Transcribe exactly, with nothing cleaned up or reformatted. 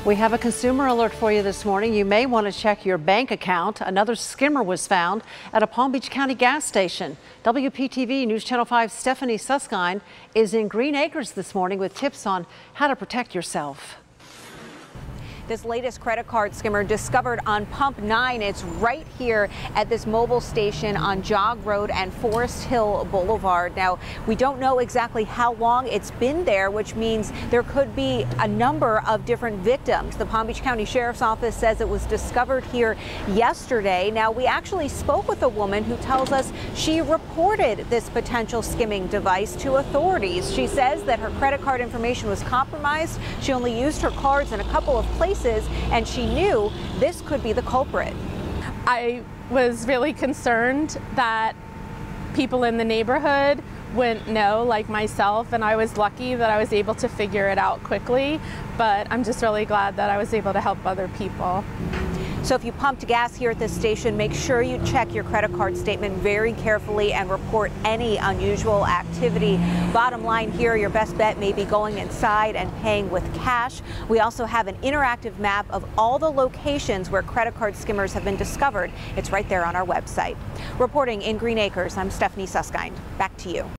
We have a consumer alert for you this morning. You may want to check your bank account. Another skimmer was found at a Palm Beach County gas station. W P T V News Channel five's Stephanie Susskind is in Greenacres this morning with tips on how to protect yourself. This latest credit card skimmer discovered on pump nine. It's right here at this Mobil station on Jog Road and Forest Hill Boulevard. Now, we don't know exactly how long it's been there, which means there could be a number of different victims. The Palm Beach County Sheriff's Office says it was discovered here yesterday. Now, we actually spoke with a woman who tells us she reported this potential skimming device to authorities. She says that her credit card information was compromised. She only used her cards in a couple of places, and she knew this could be the culprit. I was really concerned that people in the neighborhood wouldn't know, like myself, and I was lucky that I was able to figure it out quickly, but I'm just really glad that I was able to help other people. So if you pumped gas here at this station, make sure you check your credit card statement very carefully and report any unusual activity. Bottom line here, your best bet may be going inside and paying with cash. We also have an interactive map of all the locations where credit card skimmers have been discovered. It's right there on our website. Reporting in Greenacres, I'm Stephanie Susskind. Back to you.